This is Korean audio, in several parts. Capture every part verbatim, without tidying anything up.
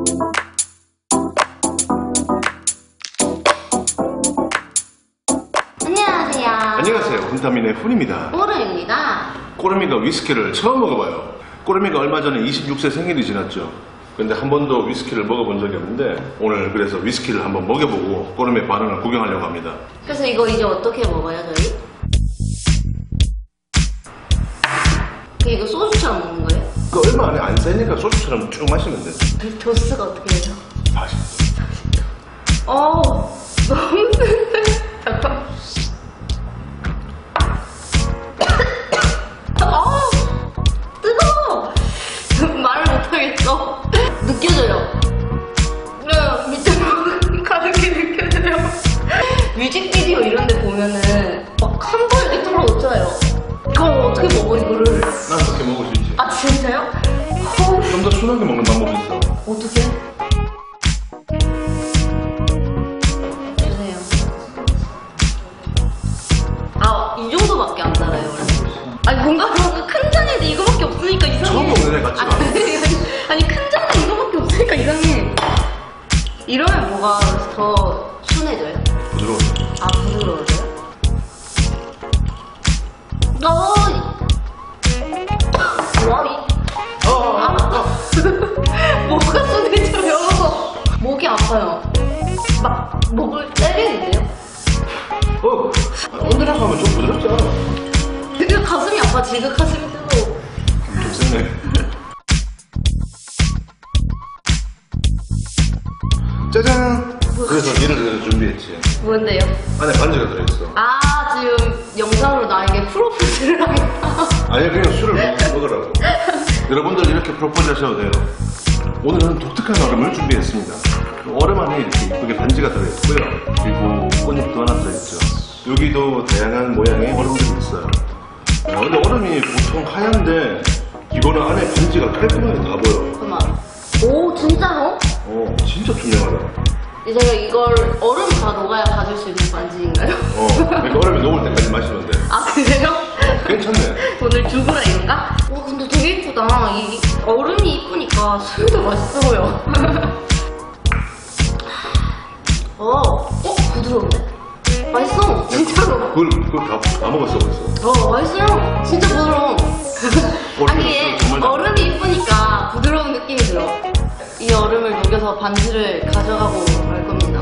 안녕하세요. 안녕하세요. 훈타민의 훈입니다. 꼬름입니다. 꼬름이가 위스키를 처음 먹어봐요. 꼬름이가 얼마 전에 이십육 세 생일이 지났죠. 근데 한 번도 위스키를 먹어본 적이 없는데 오늘 그래서 위스키를 한번 먹여보고 꼬름이의 반응을 구경하려고 합니다. 그래서 이거 이제 어떻게 먹어요, 저희? 그 이거 소주처럼 먹는 거예요? 그 얼마 안에 안 세니까 소주처럼 쭉 마시면 돼. 그 도수가 어떻게 돼요? 맛있어. 어, 너무 센데? 잠깐. 아, 뜨거워. 말을 못하겠어. 느껴져요. 네, 밑으로 가는 게 느껴져요. 뮤직비디오 이런 데 보면은 막 한 번에 이렇게 털어놓잖아요. 그걸 어떻게 먹어, 이거를? 난 그렇게 먹을 수 있지. 아, 진짜요? 좀 더 순하게 먹는 방법이 있어. 어떻게? 주세요. 아, 이 정도밖에 안 달아요, 원래. 아니, 뭔가 뭔가 큰 잔인데 이거밖에 없으니까 이상해. 처음 먹는 애 같지가 않아. 아니, 아니, 아니, 큰 잔에 이거밖에 없으니까 이상해. 이러면 뭐가 더 순해져요? 부드러워져. 아, 부드러워져요? 어, 와, 이. 어, 어, 어. 뭐가 순해져요? 목이 아파요. 막 목을 때리는데요? 어. 언제나 가면 좀 부드럽지 않아? 되게 가슴이 아파. 지극하심이 뜨거워. 좀 세네. 짜잔! 그래서 니를 그래서 준비했지. 뭔데요? 안에 반지가 들어있어. 아, 지금 영상으로 나에게 프로포즈를 하겠다. 아니 그냥 술을 먹, 먹으라고. 여러분들 이렇게 프로포즈 하셔도 돼요. 오늘은 독특한 얼음을 준비했습니다. 얼음 안에 이렇게 이쁘게 반지가 들어있고요. 그리고 꽃잎도 하나 들어있죠. 여기도 다양한 모양의 얼음들이 있어요. 아, 근데 얼음이 보통 하얀데 이거는 안에 반지가 깔끔하게 다 보여. 잠깐만. 오, 진짜로? 어, 진짜 투명하다. 제가 이걸 얼음 다 녹아야 가질 수 있는 반지인가요? 어, 그러니까 얼음이 녹을 때까지 마시면 돼. 아, 그래요? 괜찮네. 오늘 죽으라 이건가? 와, 근데 되게 이쁘다. 이 얼음이 이쁘니까 술도 맛있어 보여. 어, 어, 부드러운데? 맛있어, 진짜로. 그걸, 그걸 다, 다 먹었어, 벌써. 어, 맛있어요. 진짜 부드러워. 아니, 얼음이 정말 잘 얼음이 이쁘니까 부드러운 느낌이 들어. 이 얼음을 녹여서 반지를 가져가고 말 겁니다.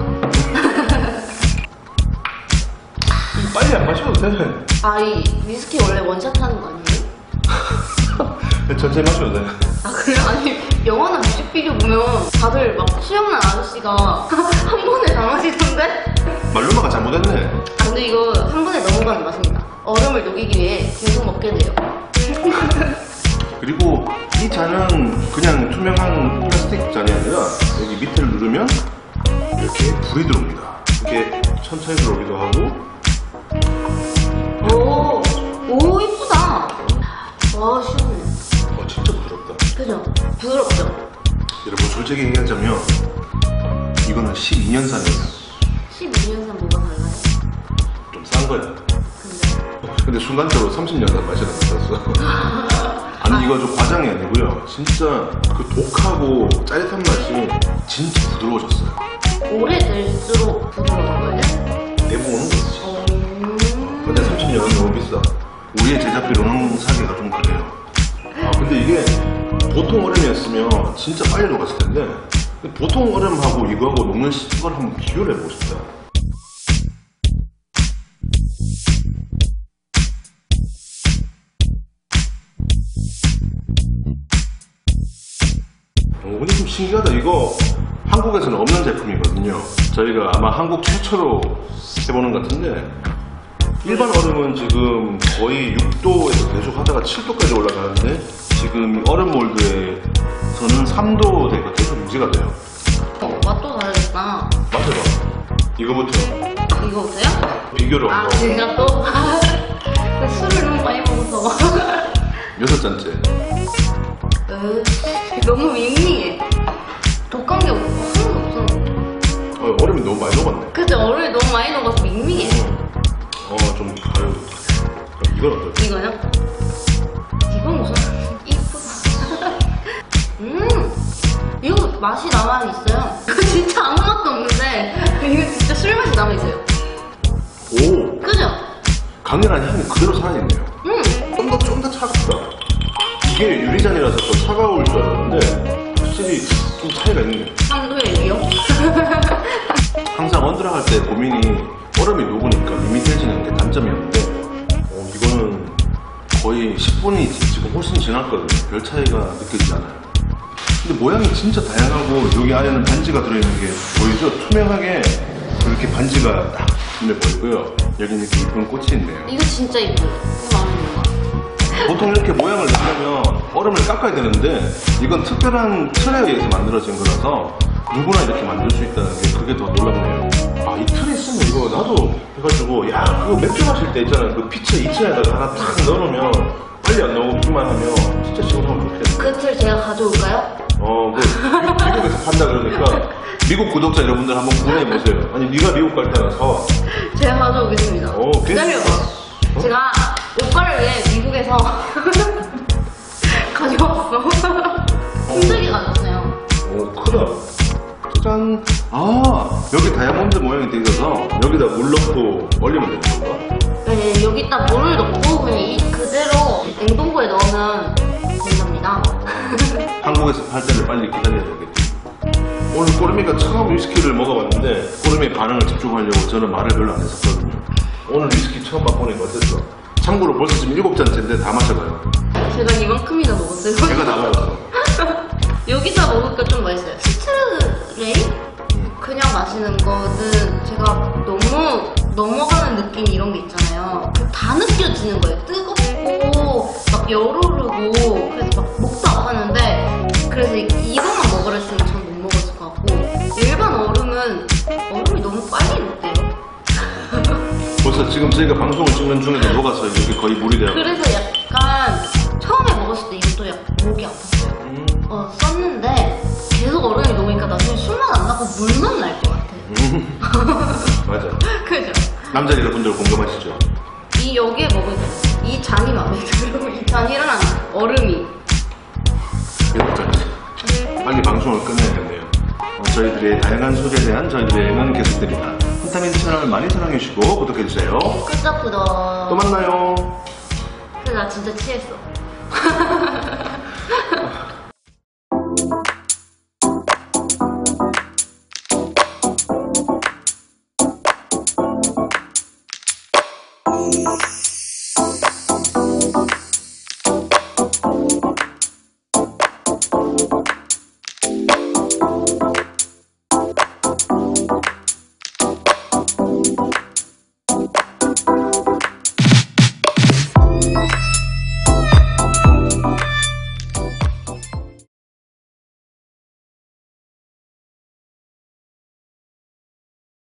빨리 안 마셔도 돼. 아, 이 위스키 원래 원샷 하는 거 아니에요? 천천히 마셔도 돼. 아, 그래? 아니, 영화나 뮤직비디오 보면 다들 막 수영난 아저씨가 한 번에 다 마시던데? 말로마가 잘못했네. 아, 근데 이거 한 번에 넘어가는 맛입니다. 얼음을 녹이기 위해 계속 먹게 돼요. 그리고 이 잔은 그냥 투명한 플라스틱 잔이 아니라 여기 밑을 누르면 이렇게 불이 들어옵니다. 이렇게 천천히 들어오기도 하고. 오, 오, 이쁘다. 와, 시원해. 어, 진짜 부드럽다. 그죠? 부드럽죠? 여러분 솔직히 얘기하자면 이거는 십이 년산이에요. 십이 년산 뭐가 달라요? 좀 싼 거야. 근데? 근데 순간적으로 삼십 년산 마시는 것 같았어. 아니 이거 좀 과장이 아니고요. 진짜 그 독하고 짜릿한 맛이 진짜 부드러워졌어요. 오래 될수록 부드러운 거예요? 대부분은 그렇지. 음... 근데 삼십 년은 너무 비싸. 우리의 제작비로는 사기가 좀 그래요. 아 근데 이게 보통 얼음이었으면 진짜 빨리 녹았을 텐데 보통 얼음하고 이거하고 녹는 시간 한번 비교를 해보고 싶다. 어, 근데 좀 신기하다. 이거 한국에서는 없는 제품이거든요. 저희가 아마 한국 최초로 해보는 것 같은데 일반 얼음은 지금 거의 육 도에서 계속 하다가 칠 도까지 올라가는데 지금 얼음 몰드에서는 삼 도대가 계속 유지가 돼요. 어, 맛도 다르겠다. 맞아봐. 이거부터 이거부터요? 비교를 아, 한 거. 제가 또? 술을 너무 많이 먹어서. 여섯 잔째. 으, 너무 밍밍해. 독한 게 하나도 없어. 어, 얼음이 너무 많이 녹았네. 그치, 얼음이 너무 많이 녹아서 밍밍해. 어, 좀 가요. 그럼 이건 어떨까? 이거요? 이건 무슨 이쁘다. 음, 이거 맛 맛이 남아있어요. 이거 진짜 아무 맛도 없는데 이거 진짜 술 맛이 남아있어요. 오, 그죠? 강렬한 향이 그대로 살아있네요. 음. 좀 더 좀 더 차갑다. 이게 유리잔이라서 더 차가울 줄 알았는데 확실히 좀 차이가 있네요. 한도예요. 항상 원드라 할 때 고민이 얼음이 녹으니까 밋밋해지는 게 단점이었는데 어, 이거는 거의 십 분이 지금 훨씬 지났거든요. 별 차이가 느껴지지 않아요. 근데 모양이 진짜 다양하고 여기 안에는 반지가 들어있는 게 보이죠? 투명하게 이렇게 반지가 딱 있네 보이고요. 여기 이렇게 이쁜 꽃이 있네요. 이거 진짜 이뻐요. 이거 마음에 드는 거. 보통 이렇게 모양을 내려면 얼음을 깎아야 되는데 이건 특별한 틀에 의해서 만들어진 거라서 누구나 이렇게 만들 수 있다는 게 그게 더 놀랍네요. 아, 이 틀에 있으면 이거 나도 해가지고 야 그거 맥주 마실 때 있잖아요. 그 피처 이 틀에다가 하나 탁 넣어놓으면 빨리 안 나오기만 하면 진짜 시원하고 좋겠네요. 그 틀 제가 가져올까요? 어, 그 미국, 미국에서 판다 그러니까 미국 구독자 여러분들 한번 구매해보세요. 아니 네가 미국 갈 때나 사와. 제가 가져오겠습니다. 어, 기다려봐. 어? 제가 오빠를 위해 미국에서 가져왔어. 힘들게 가져왔어요. 오, 크다. 짠. 아, 여기 다이아몬드 모양이 돼 있어서 여기다 물 넣고 얼리면 되는 건가? 네, 여기다 물을 넣고 그냥 이 그대로 냉동고에 넣으면 된답니다. 한국에서 팔 때는 빨리 기다려야 되겠지. 오늘 꼬르미가 처음 위스키를 먹어봤는데 꼬르미의 반응을 집중하려고 저는 말을 별로 안 했었거든요. 오늘 위스키 처음 맛보니까 어땠어? 참고로 벌써 지금 일곱 잔째인데 다 마셔봐요. 제가 이만큼이나 먹었어요. 제가 다 먹었어. 여기다 먹으니까 좀 맛있어요. 스트레이? 그냥 마시는 거는 제가 너무 넘어가는 느낌 이런 게 있잖아요. 그 다 느껴지는 거예요. 뜨겁고 막 열오르고 그래서 막 목도 아팠는데 그래서 이- 이것만 먹으라 했으면 전 못 먹었을 것 같고 일반 얼음은 얼음이 너무 빨리 녹대요. 벌써 지금 저희가 방송을 찍는 중에도 녹아서 이렇게 거의 물이 돼요. 그래서 약간 처음에 먹었을 때 이것도 약간 목이 아팠어요. 음, 어, 썼는데 계속 얼음이 녹으니까 나중에 술만 안 나고 물만 날 것 같아. 음. 맞아. 그죠? 남자 여러분들 공감하시죠? 이 여기에 먹을 때 이 잔이 마음에 들어. 이 잔이랑 얼음이. 여기까지. 빨리 방송을 끝내야겠네요. 어, 저희들의 다양한 소재에 대한 저희들의 예능은 계속됩니다. 한타민 채널 많이 사랑해주시고 구독해주세요. 끄덕끄덕. 또 만나요. 근데 나 진짜 취했어. Thank you.